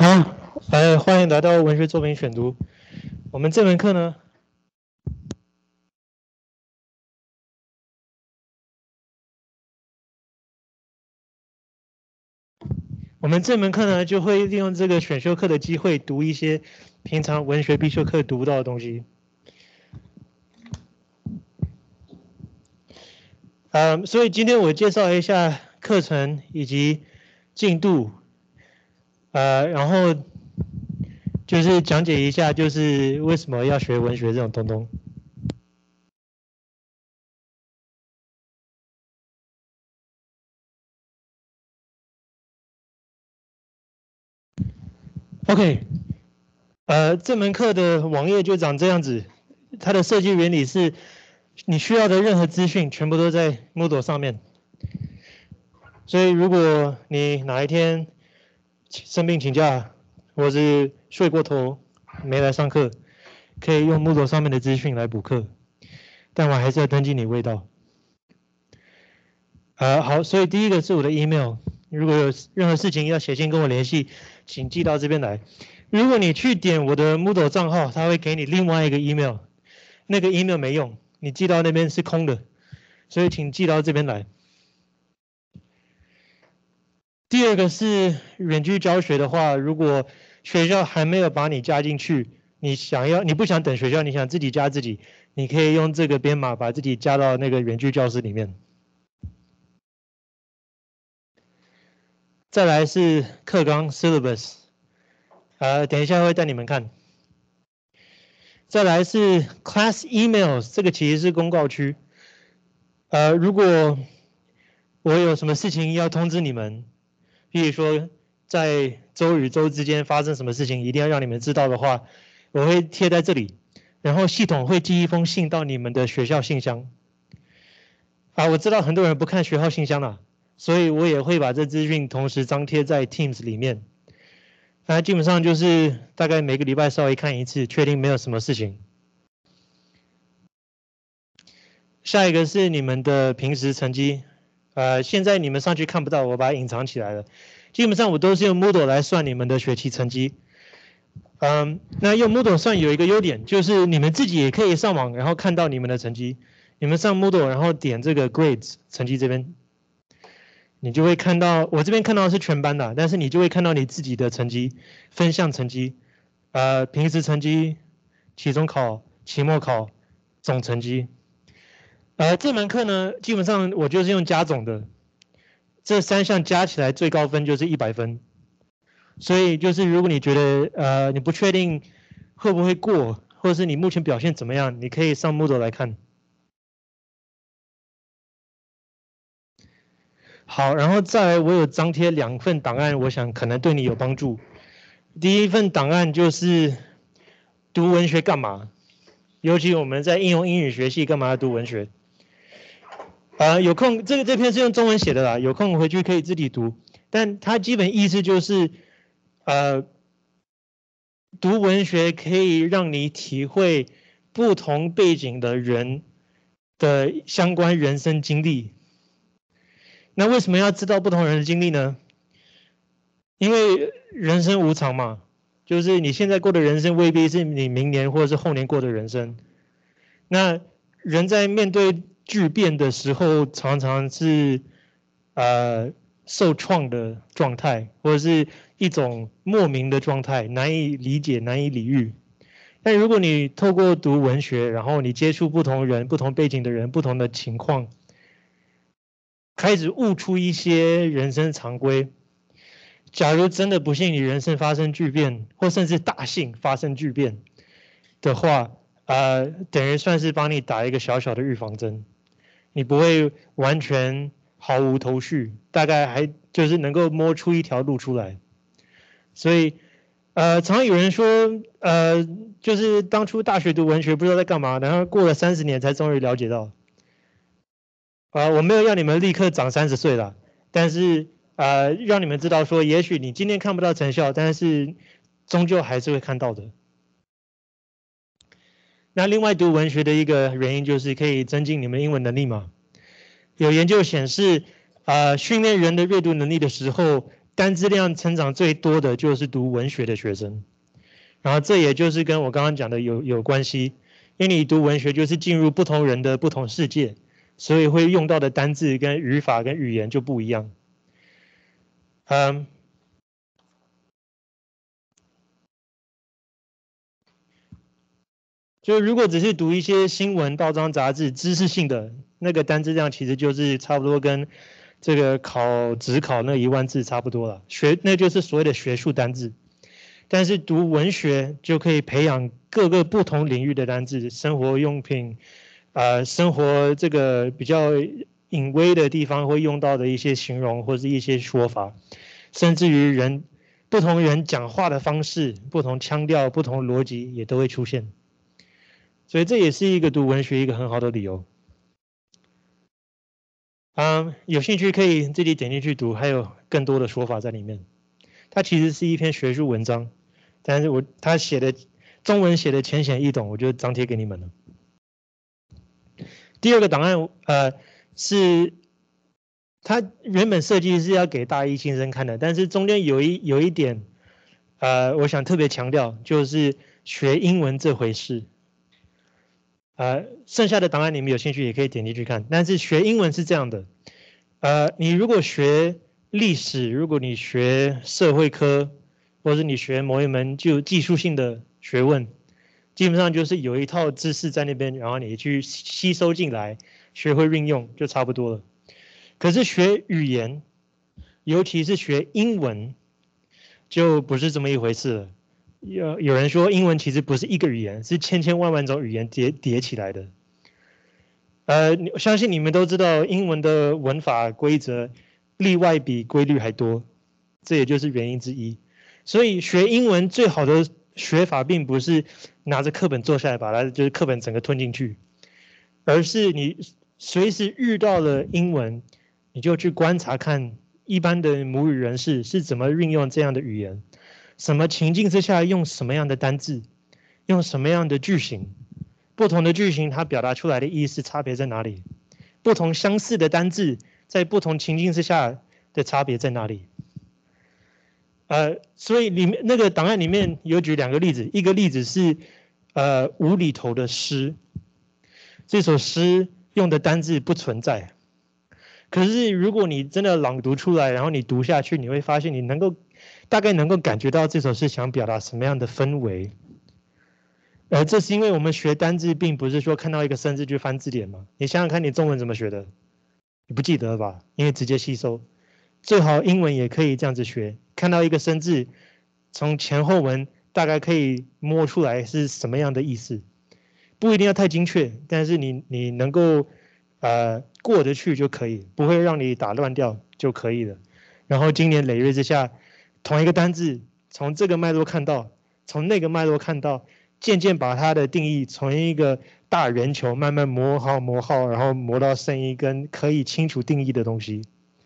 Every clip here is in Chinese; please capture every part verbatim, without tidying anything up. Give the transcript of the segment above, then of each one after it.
好，呃，欢迎来到文学作品选读。我们这门课呢，我们这门课呢就会利用这个选修课的机会，读一些平常文学必修课读不到的东西。呃，所以今天我介绍一下课程以及进度，呃，然后就是讲解一下，就是为什么要学文学这种东东。OK， 呃，这门课的网页就长这样子，它的设计原理是，你需要的任何资讯全部都在 Moodle 上面。所以如果你哪一天生病请假，或是睡过头没来上课，可以用 Moodle 上面的资讯来补课，但我还是要登记你味道。呃，好，所以第一个是我的 email， 如果有任何事情要写信跟我联系，请寄到这边来。如果你去点我的 Moodle 账号，它会给你另外一个 email， 那个 email 没用，你寄到那边是空的，所以请寄到这边来。第二个是远距教学的话，如果学校还没有把你加进去，你想要你不想等学校，你想自己加自己，你可以用这个编码把自己加到那个远距教室里面。再来是课纲 syllabus， 呃，等一下会带你们看。再来是 class emails， 这个其实是公告区。呃，如果我有什么事情要通知你们，譬如说在州与州之间发生什么事情，一定要让你们知道的话，我会贴在这里，然后系统会寄一封信到你们的学校信箱。啊，我知道很多人不看学校信箱啦，所以我也会把这资讯同时张贴在 Teams 里面。反正基本上就是大概每个礼拜稍微看一次，确定没有什么事情。下一个是你们的平时成绩，呃，现在你们上去看不到，我把它隐藏起来了。基本上我都是用 Moodle 来算你们的学期成绩。嗯，那用 Moodle 算有一个优点，就是你们自己也可以上网，然后看到你们的成绩。你们上 Moodle， 然后点这个 Grades 成绩这边，你就会看到，我这边看到的是全班的，但是你就会看到你自己的成绩，分项成绩，呃，平时成绩、期中考、期末考、总成绩。呃，这门课呢，基本上我就是用加总的，这三项加起来最高分就是一百分。所以就是如果你觉得呃你不确定会不会过，或者是你目前表现怎么样，你可以上 Moodle 来看。好，然后再来我有张贴两份档案，我想可能对你有帮助。第一份档案就是读文学干嘛，尤其我们在应用英语学系干嘛要读文学。呃，有空这个这篇是用中文写的啦，有空回去可以自己读。但它基本意思就是，呃，读文学可以让你体会不同背景的人的相关人生经历。那为什么要知道不同人的经历呢？因为人生无常嘛，就是你现在过的人生未必是你明年或者是后年过的人生。那人在面对巨变的时候，常常是呃受创的状态，或者是一种莫名的状态，难以理解、难以理喻。但如果你透过读文学，然后你接触不同人、不同背景的人、不同的情况，开始悟出一些人生常规。假如真的不幸你人生发生巨变，或甚至大幸发生巨变的话，呃，等于算是帮你打一个小小的预防针，你不会完全毫无头绪，大概还就是能够摸出一条路出来。所以，呃，常有人说，呃，就是当初大学读文学不知道在干嘛，然后过了三十年才终于了解到。啊、呃，我没有要你们立刻长三十岁了，但是呃，让你们知道说，也许你今天看不到成效，但是终究还是会看到的。那另外读文学的一个原因就是可以增进你们英文能力嘛。有研究显示，呃，训练人的阅读能力的时候， 单字量成长最多的就是读文学的学生，然后这也就是跟我刚刚讲的有有关系，因为你读文学就是进入不同人的不同世界，所以会用到的单字跟语法跟语言就不一样。嗯。就如果只是读一些新闻、报章、杂志、知识性的那个单字量，其实就是差不多跟这个考只考那一万字差不多了。学那就是所谓的学术单字。但是读文学就可以培养各个不同领域的单字，生活用品，呃，生活这个比较隐微的地方会用到的一些形容或是一些说法，甚至于人不同人讲话的方式、不同腔调、不同逻辑也都会出现。所以这也是一个读文学一个很好的理由。嗯，有兴趣可以自己点进去读，还有更多的说法在里面。它其实是一篇学术文章，但是我他写的中文写的浅显易懂，我就张贴给你们了。第二个档案，呃，是它原本设计是要给大一新生看的，但是中间有一有一点，呃，我想特别强调，就是学英文这回事。呃，剩下的档案你们有兴趣也可以点进去看。但是学英文是这样的，呃，你如果学历史，如果你学社会科，或者你学某一门就技术性的学问，基本上就是有一套知识在那边，然后你去吸收进来，学会运用就差不多了。可是学语言，尤其是学英文，就不是这么一回事了。有有人说，英文其实不是一个语言，是千千万万种语言叠叠起来的。呃，相信你们都知道，英文的文法规则例外比规律还多，这也就是原因之一。所以学英文最好的学法，并不是拿着课本坐下来把它就是课本整个吞进去，而是你随时遇到了英文，你就去观察看一般的母语人士是怎么运用这样的语言。什么情境之下用什么样的单字，用什么样的句型，不同的句型它表达出来的意思差别在哪里？不同相似的单字在不同情境之下的差别在哪里？呃，所以里面那个档案里面有举两个例子，一个例子是呃无厘头的诗，这首诗用的单字不存在，可是如果你真的朗读出来，然后你读下去，你会发现你能够大概能够感觉到这首诗想表达什么样的氛围。呃，这是因为我们学单字，并不是说看到一个生字就翻字典嘛。你想想看，你中文怎么学的？你不记得了吧？因为直接吸收。最好英文也可以这样子学，看到一个生字，从前后文大概可以摸出来是什么样的意思。不一定要太精确，但是你你能够呃过得去就可以，不会让你打乱掉就可以了。然后经年累月之下，同一个单字从这个脉络看到，从那个脉络看到，渐渐把它的定义从一个大圆球慢慢磨好磨好，然后磨到剩一根可以清楚定义的东西。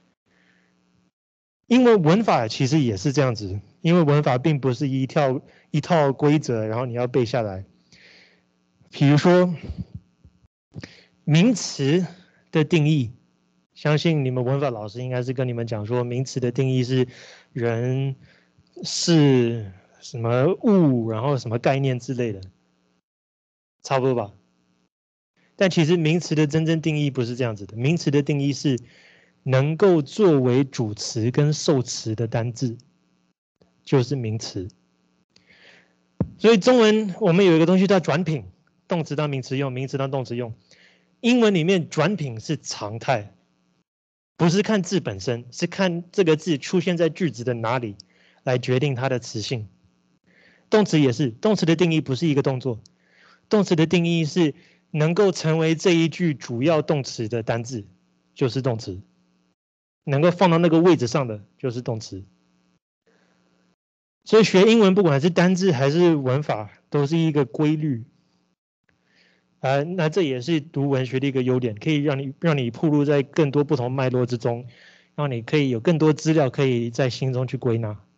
英文文法其实也是这样子，因为文法并不是一套一套规则，然后你要背下来。比如说名词的定义，相信你们文法老师应该是跟你们讲说，名词的定义是人、事、什么物，然后什么概念之类的，差不多吧。但其实名词的真正定义不是这样子的，名词的定义是能够作为主词跟受词的单字，就是名词。所以中文我们有一个东西叫转品，动词当名词用，名词当动词用。英文里面转品是常态，不是看字本身，是看这个字出现在句子的哪里来决定它的词性。动词也是，动词的定义不是一个动作，动词的定义是能够成为这一句主要动词的单字，就是动词。能够放到那个位置上的就是动词。所以学英文不管是单字还是文法，都是一个规律。呃，那这也是读文学的一个优点，可以让你让你暴露在更多不同脉络之中，让你可以有更多资料可以在心中去归纳。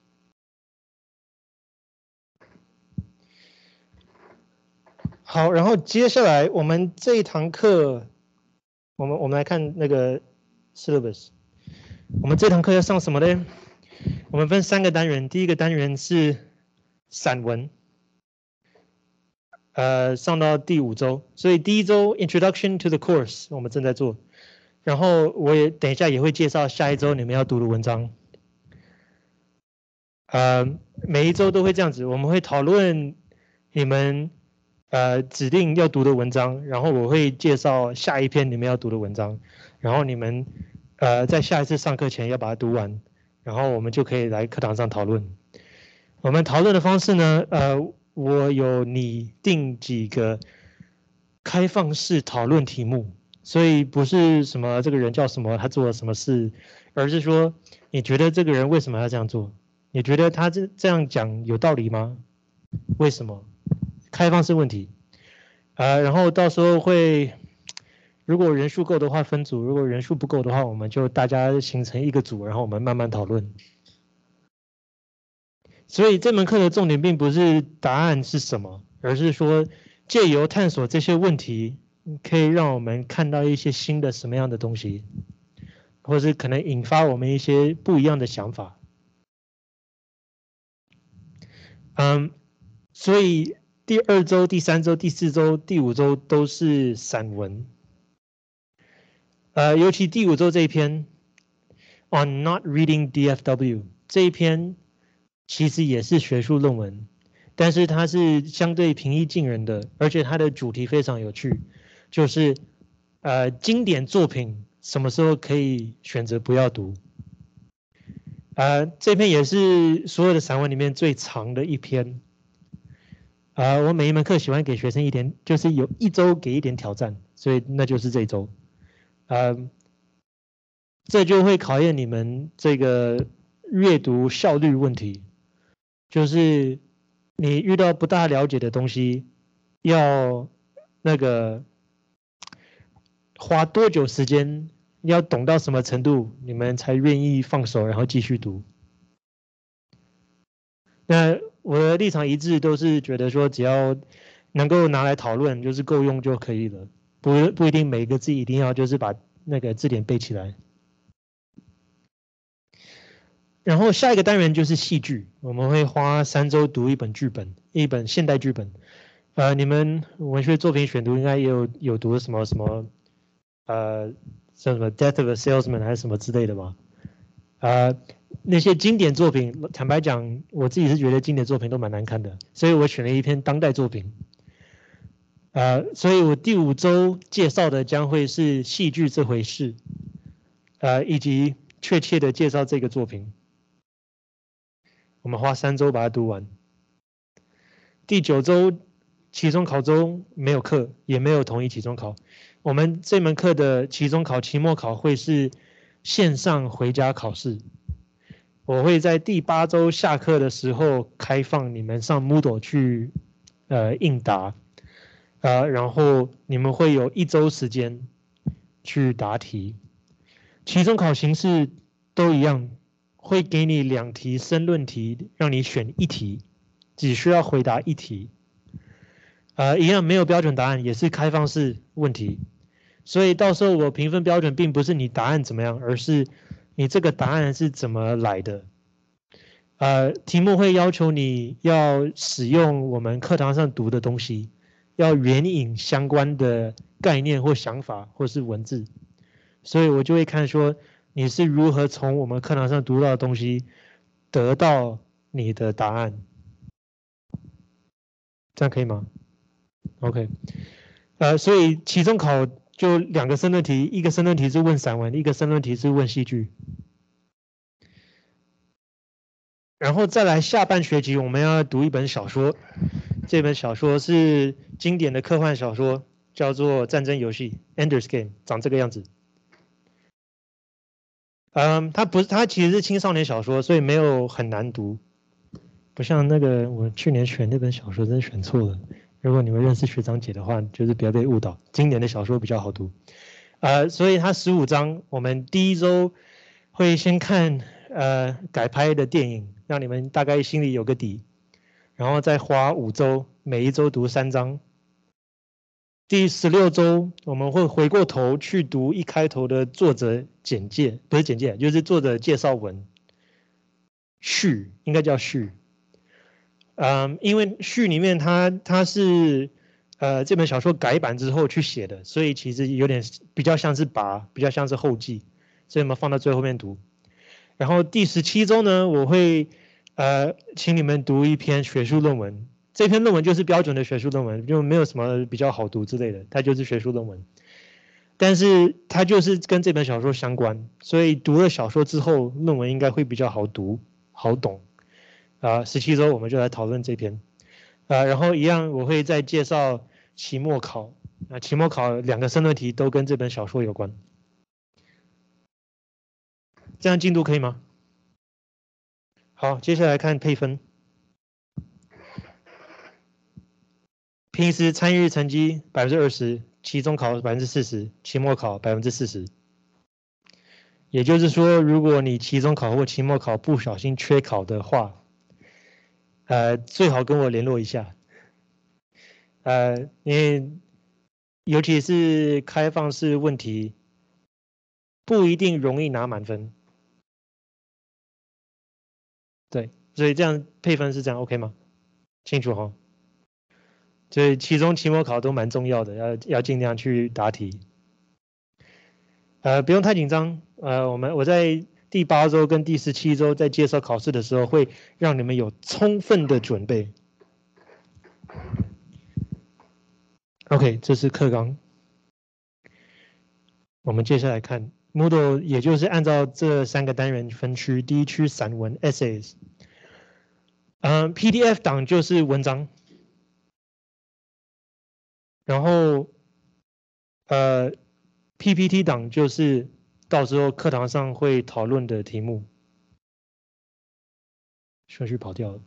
好，然后接下来我们这一堂课，我们我们来看那个 syllabus。我们这堂课要上什么呢？ 我们分三个单元，第一个单元是散文，呃，上到第五周，所以第一周 Introduction to the Course 我们正在做，然后我也等一下也会介绍下一周你们要读的文章。呃，每一周都会这样子，我们会讨论你们呃指定要读的文章，然后我会介绍下一篇你们要读的文章，然后你们呃在下一次上课前要把它读完，然后我们就可以来课堂上讨论。我们讨论的方式呢，呃，我有拟定几个开放式讨论题目，所以不是什么这个人叫什么，他做了什么事，而是说你觉得这个人为什么要这样做？你觉得他这这样讲有道理吗？为什么？开放式问题，呃，然后到时候会，如果人数够的话分组，如果人数不够的话，我们就大家形成一个组，然后我们慢慢讨论。所以这门课的重点并不是答案是什么，而是说借由探索这些问题，可以让我们看到一些新的什么样的东西，或是可能引发我们一些不一样的想法。嗯，所以第二周、第三周、第四周、第五周都是散文。呃，尤其第五周这一篇 On Not Reading D F W 这一篇。其实也是学术论文，但是它是相对平易近人的，而且它的主题非常有趣，就是呃经典作品什么时候可以选择不要读。呃，这篇也是所有的散文里面最长的一篇。呃，我每一门课喜欢给学生一点，就是有一周给一点挑战，所以那就是这一周。呃，这就会考验你们这个阅读效率问题。就是你遇到不大了解的东西，要那个花多久时间，要懂到什么程度，你们才愿意放手，然后继续读。那我的立场一致，都是觉得说，只要能够拿来讨论，就是够用就可以了，不不一定每个字一定要就是把那个字典背起来。然后下一个单元就是戏剧，我们会花三周读一本剧本，一本现代剧本。呃，你们文学作品选读应该也有有读什么什么，呃，像什么《Death of a Salesman》还是什么之类的吗？呃，那些经典作品，坦白讲，我自己是觉得经典作品都蛮难看的，所以我选了一篇当代作品。呃，所以我第五周介绍的将会是戏剧这回事，呃，以及确切的介绍这个作品。我们花三周把它读完。第九周期中考周没有课，也没有统一期中考。我们这门课的期中考、期末考会是线上回家考试。我会在第八周下课的时候开放你们上 Moodle 去呃应答，呃，然后你们会有一周时间去答题。期中考形式都一样。会给你两题申论题，让你选一题，只需要回答一题。呃，一样没有标准答案，也是开放式问题。所以到时候我评分标准并不是你答案怎么样，而是你这个答案是怎么来的。呃，题目会要求你要使用我们课堂上读的东西，要援引相关的概念或想法或是文字。所以我就会看说，你是如何从我们课堂上读到的东西得到你的答案，这样可以吗 ？OK， 呃，所以期中考就两个申论题，一个申论题是问散文，一个申论题是问戏剧。然后再来下半学期我们要读一本小说，这本小说是经典的科幻小说，叫做《战争游戏》（Ender's Game），长这个样子。嗯，它不是，它其实是青少年小说，所以没有很难读，不像那个我去年选那本小说真选错了。如果你们认识学长姐的话，就是不要被误导，今年的小说比较好读。呃，所以它十五章，我们第一周会先看呃改拍的电影，让你们大概心里有个底，然后再花五周，每一周读三章。第十六周我们会回过头去读一开头的作者简介，不是简介，就是作者介绍文， 序，应该叫序。嗯，因为序里面它它是呃这本小说改版之后去写的，所以其实有点比较像是跋，比较像是后记，所以我们放到最后面读。然后第十七周呢，我会呃请你们读一篇学术论文，这篇论文就是标准的学术论文，就没有什么比较好读之类的，它就是学术论文。但是它就是跟这本小说相关，所以读了小说之后，论文应该会比较好读、好懂。啊，十七周我们就来讨论这篇。啊，然后一样我会再介绍期末考。啊，期末考两个申论题都跟这本小说有关。这样进度可以吗？好，接下来看配分。平时参与成绩百分之二十，期中考百分之四十，期末考百分之四十。也就是说，如果你期中考或期末考不小心缺考的话，呃，最好跟我联络一下。呃，因为尤其是开放式问题，不一定容易拿满分。对，所以这样配分是这样 OK 吗？清楚哈。所以期中、期末考都蛮重要的，要要尽量去答题。呃，不用太紧张。呃，我们我在第八周跟第十七周在介绍考试的时候，会让你们有充分的准备。OK， 这是课纲。我们接下来看 Moodle， 也就是按照这三个单元分区。第一区散文 Essays， 嗯、呃、，P D F 档就是文章，然后呃 P P T 档就是到时候课堂上会讨论的题目。顺序跑掉了。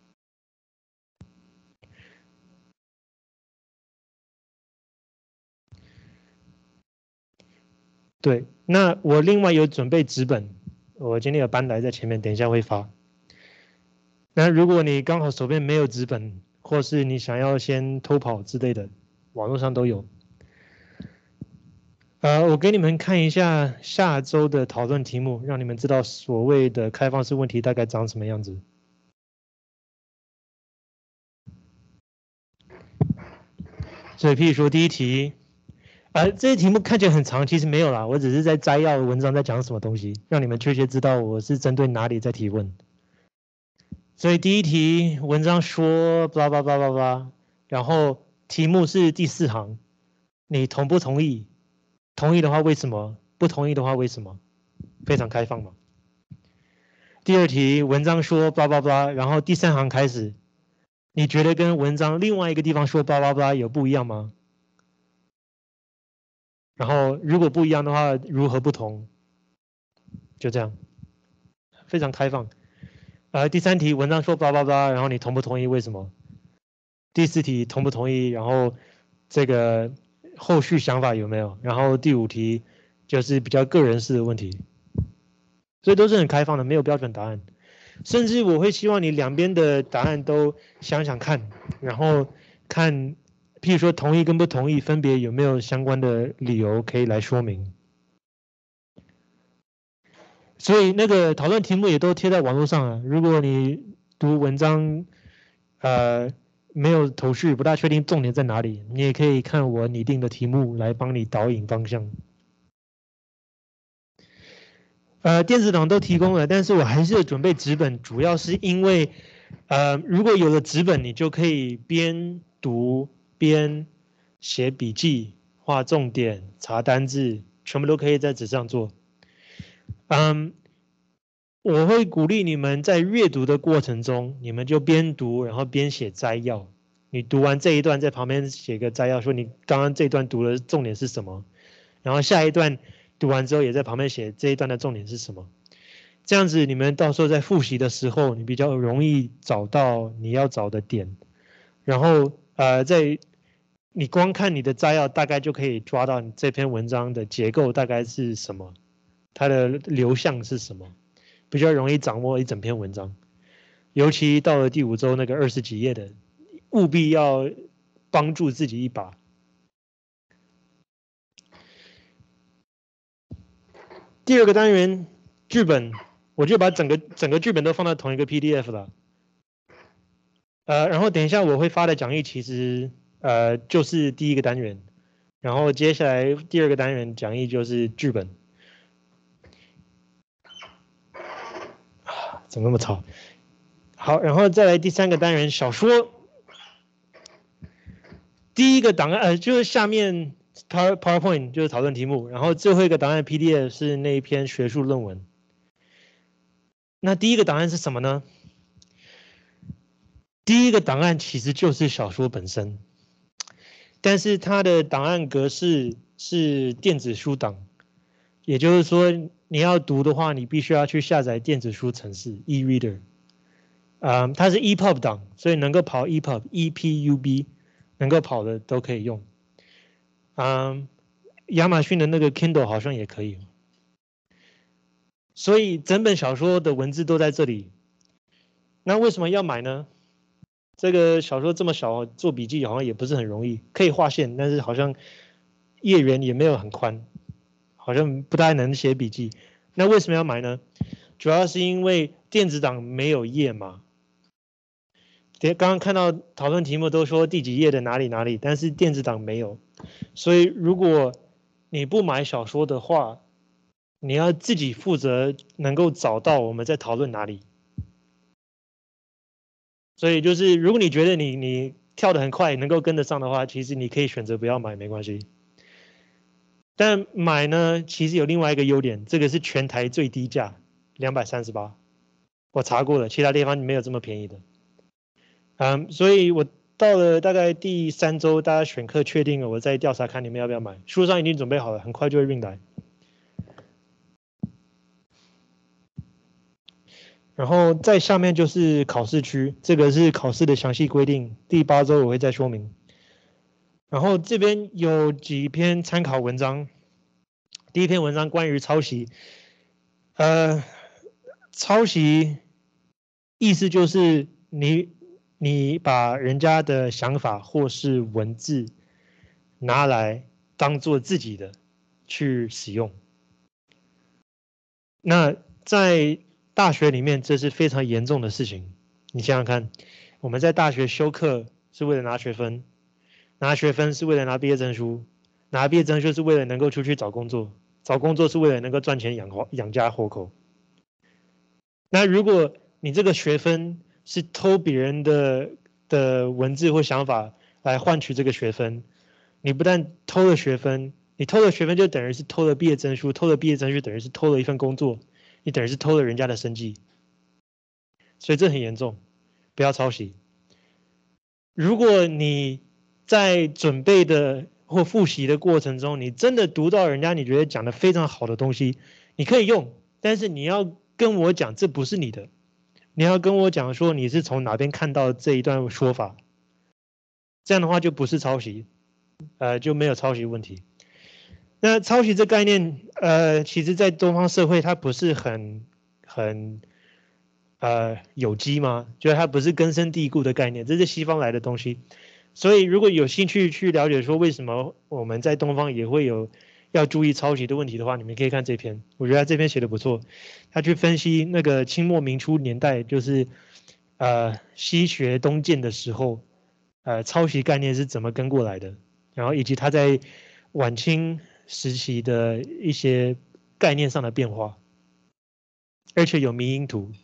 对，那我另外有准备纸本，我今天有搬来在前面，等一下会发。那如果你刚好手边没有纸本，或是你想要先偷跑之类的，网络上都有。呃，我给你们看一下下周的讨论题目，让你们知道所谓的开放式问题大概长什么样子。所以，譬如说第一题，呃，这些题目看起来很长，其实没有啦，我只是在摘要文章在讲什么东西，让你们确切知道我是针对哪里在提问。所以第一题文章说，blah blah blah blah blah，然后题目是第四行，你同不同意？同意的话为什么？不同意的话为什么？非常开放嘛。第二题文章说 blah blah blah，然后第三行开始，你觉得跟文章另外一个地方说 blah blah blah 有不一样吗？然后如果不一样的话，如何不同？就这样，非常开放。呃，第三题文章说 blah blah blah，然后你同不同意？为什么？第四题同不同意？然后这个后续想法有没有？然后第五题就是比较个人式的问题，所以都是很开放的，没有标准答案。甚至我会希望你两边的答案都想想看，然后看，譬如说同意跟不同意分别有没有相关的理由可以来说明。所以那个讨论题目也都贴在网络上了。如果你读文章，呃，没有头绪，不大确定重点在哪里，你也可以看我拟定的题目来帮你导引方向。呃，电子档都提供了，但是我还是有准备纸本，主要是因为，呃，如果有了纸本，你就可以边读边写笔记、画重点、查单字，全部都可以在纸上做。嗯，我会鼓励你们在阅读的过程中，你们就边读，然后边写摘要。你读完这一段，在旁边写个摘要，说你刚刚这一段读的重点是什么，然后下一段读完之后，也在旁边写这一段的重点是什么。这样子，你们到时候在复习的时候，你比较容易找到你要找的点。然后，呃，在你光看你的摘要，大概就可以抓到你这篇文章的结构大概是什么，它的流向是什么。比较容易掌握一整篇文章，尤其到了第五周那个二十几页的，务必要帮助自己一把。第二个单元剧本， 我就把整个整个剧本都放到同一个 P D F 了。呃，然后等一下我会发的讲义其实呃就是第一个单元，然后接下来第二个单元讲义就是剧本。怎么那么吵？好，然后再来第三个单元小说。第一个档案呃就是下面 Power PowerPoint 就是讨论题目，然后最后一个档案 P D F 是那一篇学术论文。那第一个档案是什么呢？第一个档案其实就是小说本身，但是它的档案格式是电子书档，也就是说你要读的话，你必须要去下载电子书程式 e-reader。嗯，它是 E P U B 档，所以能够跑 E P U B、E P U B 能够跑的都可以用。嗯，亚马逊的那个 Kindle 好像也可以。所以整本小说的文字都在这里。那为什么要买呢？这个小说这么小，做笔记好像也不是很容易，可以画线，但是好像页缘也没有很宽，好像不太能写笔记。那为什么要买呢？主要是因为电子档没有页码。刚刚看到讨论题目都说第几页的哪里哪里，但是电子档没有。所以如果你不买小说的话，你要自己负责能够找到我们在讨论哪里。所以就是，如果你觉得你你跳得很快，能够跟得上的话，其实你可以选择不要买，没关系。但买呢，其实有另外一个优点，这个是全台最低价，两百三十八，我查过了，其他地方没有这么便宜的。嗯，所以我到了大概第三周，大家选课确定了，我再调查看你们要不要买。书上已经准备好了，很快就会运来。然后在下面就是考试区，这个是考试的详细规定，第八周我会再说明。然后这边有几篇参考文章，第一篇文章关于抄袭，呃，抄袭意思就是你你把人家的想法或是文字拿来当做自己的去使用。那在大学里面，这是非常严重的事情。你想想看，我们在大学修课是为了拿学分，拿学分是为了拿毕业证书，拿毕业证书是为了能够出去找工作，找工作是为了能够赚钱养活养家活口。那如果你这个学分是偷别人的的文字或想法来换取这个学分，你不但偷了学分，你偷了学分就等于是偷了毕业证书，偷了毕业证书等于是偷了一份工作，你等于是偷了人家的生计，所以这很严重，不要抄袭。如果你在准备的或复习的过程中，你真的读到人家你觉得讲的非常好的东西，你可以用，但是你要跟我讲这不是你的，你要跟我讲说你是从哪边看到这一段说法，这样的话就不是抄袭，呃，就没有抄袭问题。那抄袭这概念，呃，其实在东方社会它不是很很呃有机吗？就是它不是根深蒂固的概念，这是西方来的东西。所以如果有兴趣去了解说为什么我们在东方也会有要注意抄袭的问题的话，你们可以看这篇，我觉得他这篇写的不错。他去分析那个清末明初年代，就是呃西学东渐的时候，呃抄袭概念是怎么跟过来的，然后以及他在晚清时期的一些概念上的变化，而且有迷因图。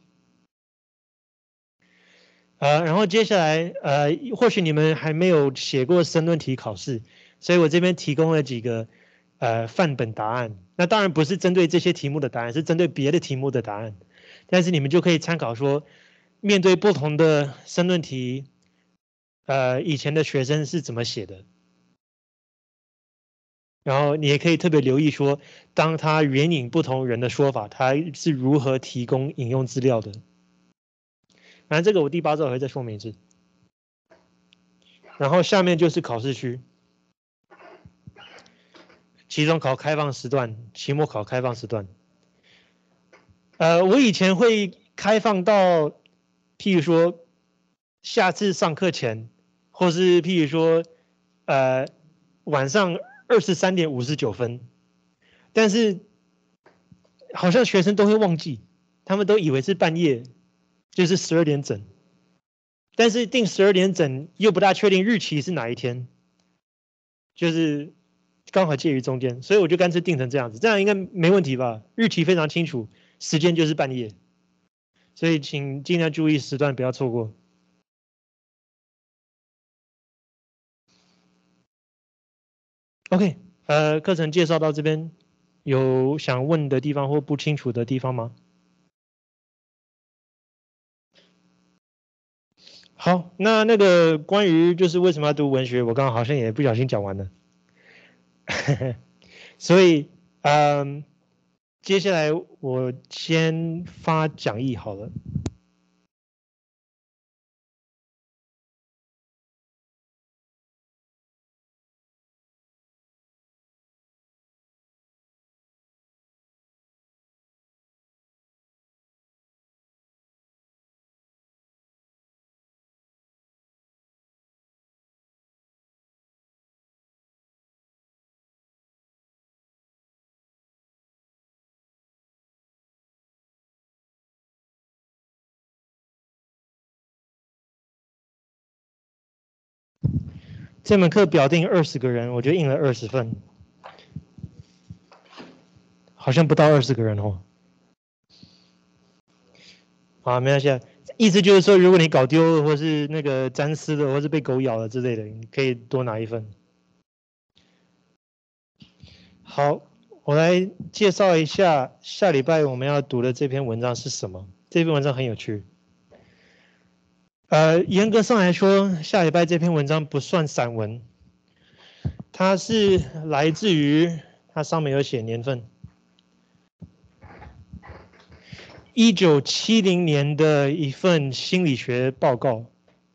呃，然后接下来，呃，或许你们还没有写过申论题考试，所以我这边提供了几个呃范本答案。那当然不是针对这些题目的答案，是针对别的题目的答案。但是你们就可以参考说，面对不同的申论题，呃，以前的学生是怎么写的。然后你也可以特别留意说，当他援引不同人的说法，他是如何提供引用资料的。反正这个我第八周还会再说明一次。然后下面就是考试区，期中考开放时段，期末考开放时段。呃，我以前会开放到，譬如说下次上课前，或是譬如说，呃，晚上二十三点五十九分，但是好像学生都会忘记， 他们都以为是半夜，就是十二点整。但是定十二点整又不大确定日期是哪一天，就是刚好介于中间，所以我就干脆定成这样子，这样应该没问题吧？日期非常清楚，时间就是半夜，所以请尽量注意时段，不要错过。OK， 呃，课程介绍到这边，有想问的地方或不清楚的地方吗？好，那那个关于就是为什么要读文学，我刚刚好像也不小心讲完了，所以嗯，接下来我先发讲义好了。这门课表定二十个人，我就印了二十份，好像不到二十个人哦。好，没关系，意思就是说，如果你搞丢了，或是那个沾湿了，或是被狗咬了之类的，你可以多拿一份。好，我来介绍一下下礼拜我们要读的这篇文章是什么。这篇文章很有趣。呃，严格上来说，下礼拜这篇文章不算散文，它是来自于它上面有写年份，一九七零年的一份心理学报告。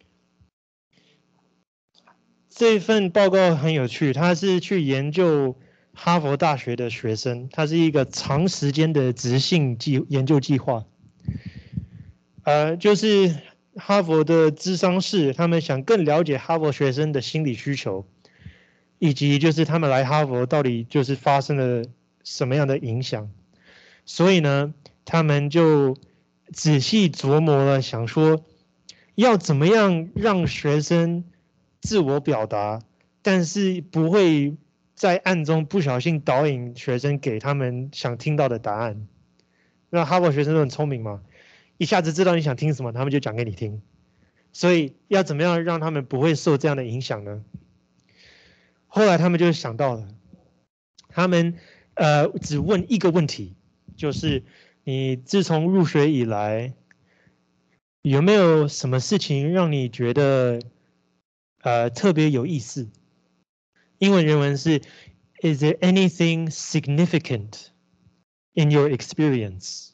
这份报告很有趣，它是去研究哈佛大学的学生，它是一个长时间的执行计研究计划。呃，就是哈佛的諮商室，他们想更了解哈佛学生的心理需求，以及就是他们来哈佛到底就是发生了什么样的影响。所以呢，他们就仔细琢磨了，想说要怎么样让学生自我表达，但是不会在暗中不小心导引学生给他们想听到的答案。那哈佛学生都很聪明嘛，一下子知道你想听什么，他们就讲给你听。所以要怎么样让他们不会受这样的影响呢？后来他们就想到了，他们呃只问一个问题，就是你自从入学以来，有没有什么事情让你觉得呃特别有意思？英文原文是 Is there anything significant in your experience？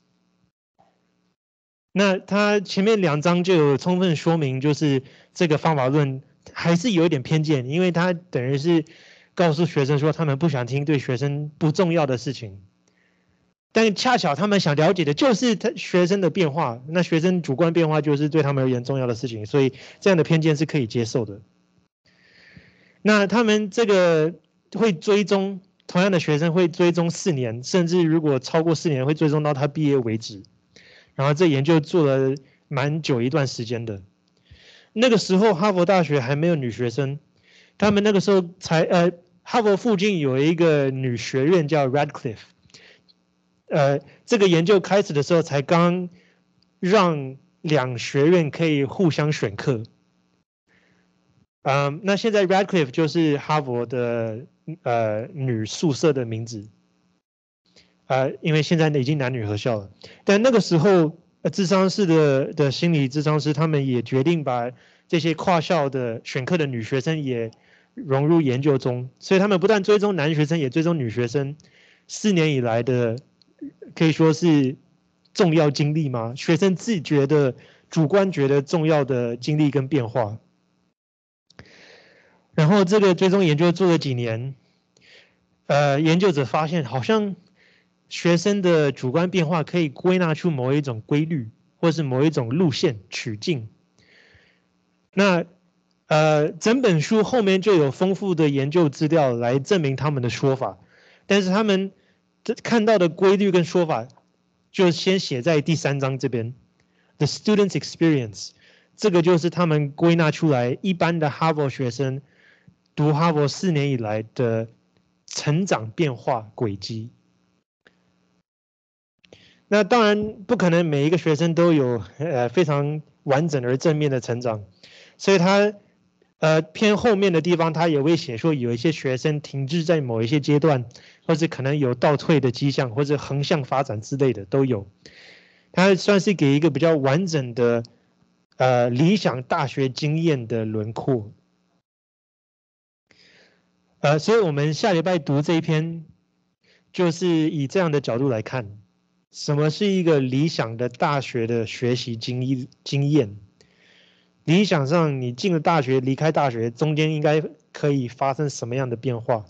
那他前面两章就有充分说明，就是这个方法论还是有一点偏见，因为他等于是告诉学生说他们不想听对学生不重要的事情，但恰巧他们想了解的就是他学生的变化，那学生主观变化就是对他们而言重要的事情，所以这样的偏见是可以接受的。那他们这个会追踪同样的学生会追踪四年，甚至如果超过四年会追踪到他毕业为止。然后这研究做了蛮久一段时间的。那个时候哈佛大学还没有女学生，他们那个时候才呃，哈佛附近有一个女学院叫 Radcliffe， 呃，这个研究开始的时候才刚让两学院可以互相选课。嗯，那现在 Radcliffe 就是哈佛的呃女宿舍的名字。呃，因为现在已经男女合校了，但那个时候，呃，諮商室的的心理諮商师他们也决定把这些跨校的选课的女学生也融入研究中，所以他们不但追踪男学生，也追踪女学生四年以来的可以说是重要经历嘛，学生自觉的、主观觉得重要的经历跟变化。然后这个追踪研究做了几年，呃，研究者发现好像学生的主观变化可以归纳出某一种规律，或是某一种路线取径。那呃，整本书后面就有丰富的研究资料来证明他们的说法，但是他们看到的规律跟说法就先写在第三章这边 ，the student's experience， 这个就是他们归纳出来一般的哈佛学生读哈佛四年以来的成长变化轨迹。那当然不可能每一个学生都有呃非常完整而正面的成长，所以他呃偏后面的地方他也会写说有一些学生停滞在某一些阶段，或者可能有倒退的迹象，或者横向发展之类的都有。他算是给一个比较完整的呃理想大学经验的轮廓。呃，所以我们下礼拜读这一篇，就是以这样的角度来看。什么是一个理想的大学的学习经经验？理想上，你进了大学，离开大学，中间应该可以发生什么样的变化？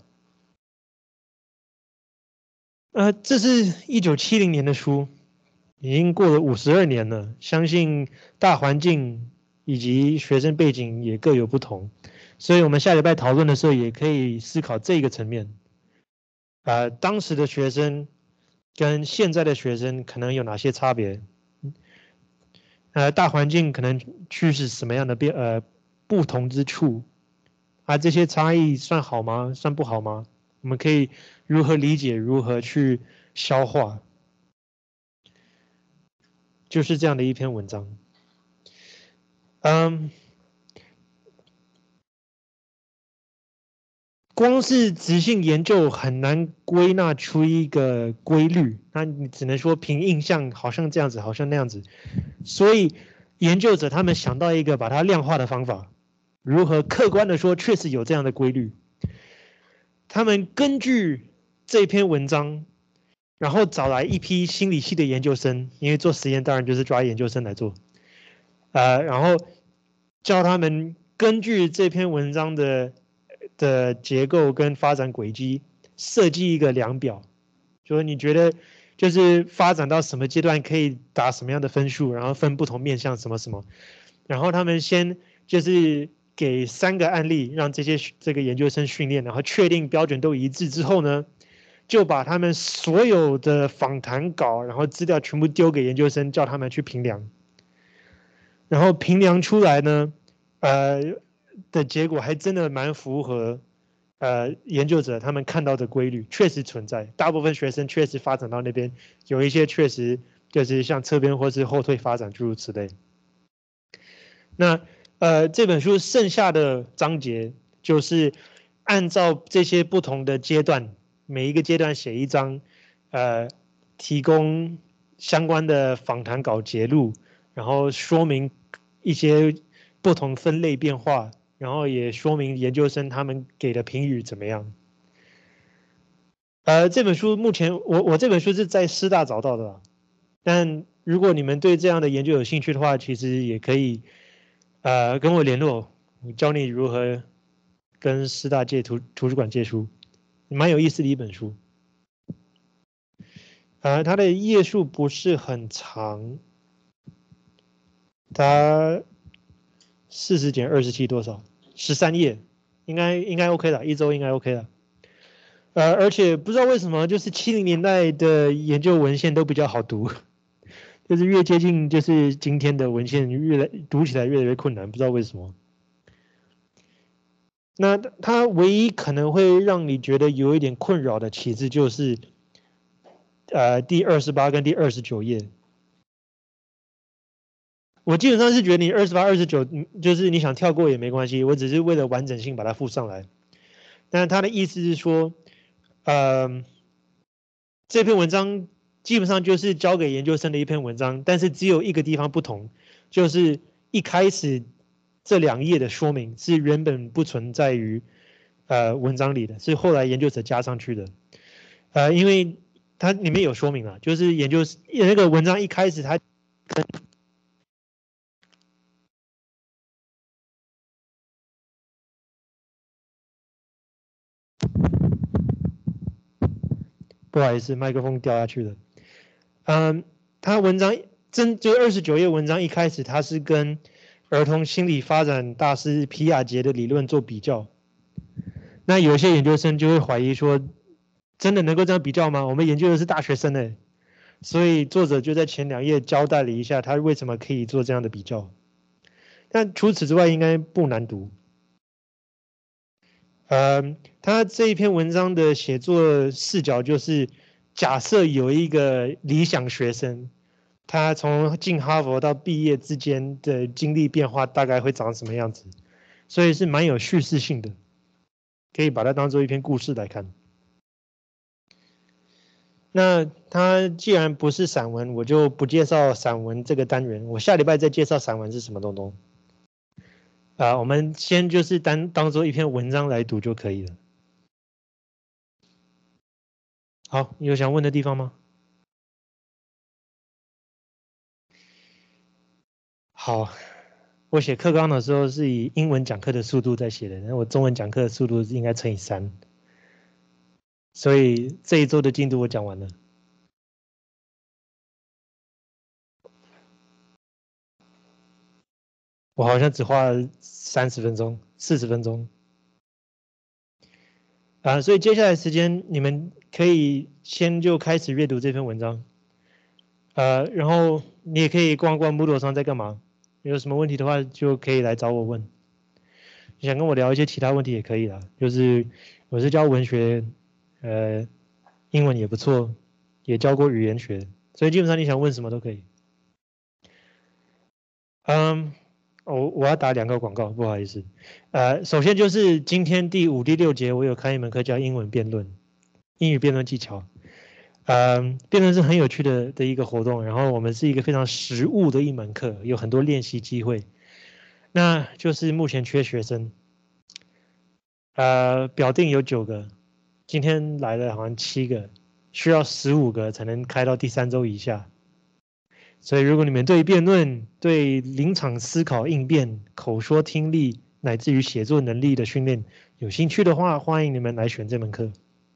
呃，这是一九七零年的书，已经过了五十二年了。相信大环境以及学生背景也各有不同，所以我们下礼拜讨论的时候，也可以思考这个层面。呃，当时的学生跟现在的学生可能有哪些差别？呃，大环境可能趋势什么样的变呃不同之处？啊，这些差异算好吗？算不好吗？我们可以如何理解？如何去消化？就是这样的一篇文章。嗯，光是质性研究很难归纳出一个规律，那你只能说凭印象，好像这样子，好像那样子。所以研究者他们想到一个把它量化的方法，如何客观的说确实有这样的规律。他们根据这篇文章，然后找来一批心理系的研究生，因为做实验当然就是抓研究生来做，呃，然后教他们根据这篇文章的的结构跟发展轨迹，设计一个量表，就是你觉得就是发展到什么阶段可以打什么样的分数，然后分不同面向什么什么，然后他们先就是给三个案例，让这些这个研究生训练，然后确定标准都一致之后呢，就把他们所有的访谈稿，然后资料全部丢给研究生，叫他们去评量，然后评量出来呢，呃的结果还真的蛮符合。呃，研究者他们看到的规律确实存在，大部分学生确实发展到那边，有一些确实就是像侧边或是后退发展诸如此类。那呃这本书剩下的章节就是按照这些不同的阶段，每一个阶段写一章，呃，提供相关的访谈稿节录，然后说明一些不同分类变化。然后也说明研究生他们给的评语怎么样。呃，这本书目前我我这本书是在师大找到的，但如果你们对这样的研究有兴趣的话，其实也可以呃跟我联络，我教你如何跟师大借图图书馆借书，蛮有意思的一本书。呃，它的页数不是很长，它四十减二十七多少？十三页，应该应该 OK 的，一周应该 OK 的。呃，而且不知道为什么，就是七零年代的研究文献都比较好读，就是越接近就是今天的文献，越来读起来越来越困难，不知道为什么。那它唯一可能会让你觉得有一点困扰的其实就是，呃，第二十八跟第二十九页。我基本上是觉得你二十八、二十九，就是你想跳过也没关系，我只是为了完整性把它附上来。但他的意思是说，呃，这篇文章基本上就是交给研究生的一篇文章，但是只有一个地方不同，就是一开始这两页的说明是原本不存在于呃文章里的，是后来研究者加上去的。呃，因为它里面有说明了，就是研究那个文章一开始它跟不好意思，麦克风掉下去了。嗯，他文章真就二十九页文章一开始，他是跟儿童心理发展大师皮亚杰的理论做比较。那有些研究生就会怀疑说，真的能够这样比较吗？我们研究的是大学生哎。 所以作者就在前两页交代了一下他为什么可以做这样的比较。但除此之外，应该不难读。呃，他这一篇文章的写作视角就是，假设有一个理想学生，他从进哈佛到毕业之间的经历变化大概会长什么样子，所以是蛮有叙事性的，可以把它当做一篇故事来看。那它既然不是散文，我就不介绍散文这个单元，我下礼拜再介绍散文是什么东东。啊，我们先就是当当做一篇文章来读就可以了。好，有想问的地方吗？好，我写课纲的时候是以英文讲课的速度在写的，那我中文讲课的速度应该乘以三，所以这一周的进度我讲完了。我好像只花了三十分钟、四十分钟。啊，所以接下来时间你们可以先就开始阅读这篇文章，呃，然后你也可以逛逛 Moodle 上在干嘛，有什么问题的话就可以来找我问。想跟我聊一些其他问题也可以啦，就是我是教文学，呃，英文也不错，也教过语言学，所以基本上你想问什么都可以。嗯，我我要打两个广告，不好意思。呃，首先就是今天第五、第六节我有开一门课叫英文辩论，英语辩论技巧。嗯，辩论是很有趣的的一个活动，然后我们是一个非常实务的一门课，有很多练习机会。那就是目前缺学生，呃，表定有九个，今天来了好像七个，需要十五个才能开到第三周以下。所以如果你们对辩论、对临场思考应变、口说听力乃至于写作能力的训练有兴趣的话，欢迎你们来选这门课。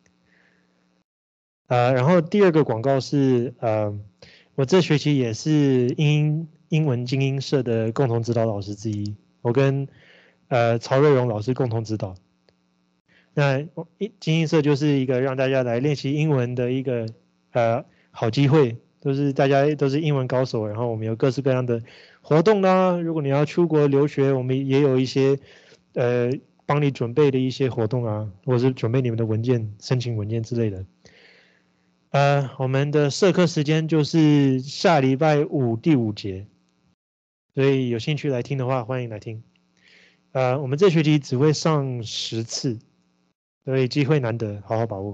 呃，然后第二个广告是，呃，我这学期也是英英文精英社的共同指导老师之一，我跟呃曹瑞荣老师共同指导。那精英社就是一个让大家来练习英文的一个呃好机会，都是大家都是英文高手，然后我们有各式各样的活动啦。如果你要出国留学，我们也有一些呃帮你准备的一些活动啊，或是准备你们的文件、申请文件之类的。呃，我们的社课时间就是下礼拜五第五节，所以有兴趣来听的话，欢迎来听。呃，我们这学期只会上十次，所以机会难得，好好把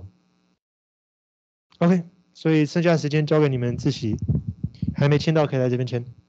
握。OK，所以剩下的时间交给你们自习，还没签到可以来这边签。